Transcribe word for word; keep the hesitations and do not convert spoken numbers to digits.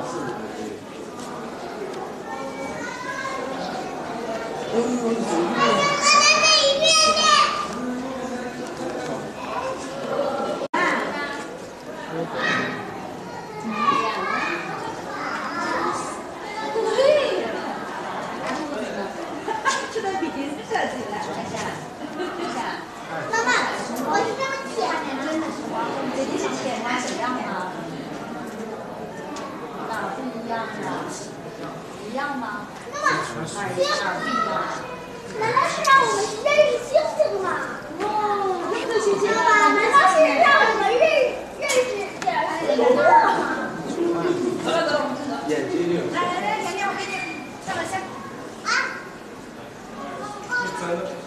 一样吗？ 那么二一二 B 吗？ 难道是让我们认识星星吗？ 哦，那个星星啊，难道是让我们认认识点儿星座吗？ 走了走了，我们先走。 眼睛有。 来来来，甜甜，我给你上个香。 啊。 真的。